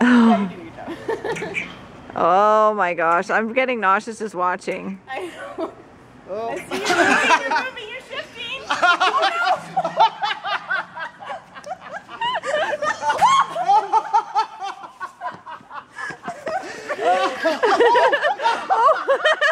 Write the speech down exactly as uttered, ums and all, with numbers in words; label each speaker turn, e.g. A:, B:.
A: Oh. Oh my gosh, I'm getting nauseous just watching.
B: I know.
C: Oh.
B: I see you moving, you're moving, you're shifting. Oh
A: Oh.